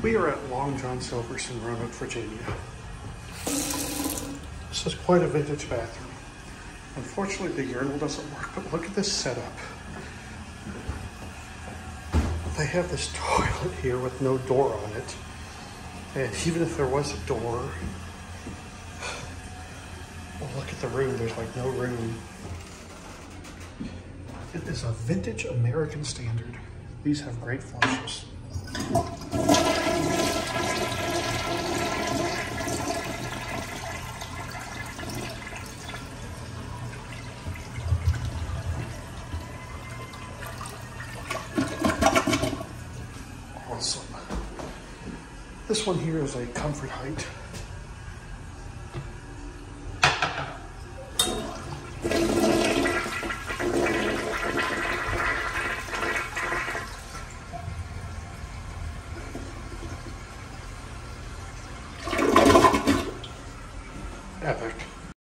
We are at Long John Silver's in Roanoke, Virginia. This is quite a vintage bathroom. Unfortunately, the urinal doesn't work, but look at this setup. They have this toilet here with no door on it. And even if there was a door, well, look at the room, there's like no room. It is a vintage American standard. These have great flushes. Awesome. This one here is a comfort height. Epic.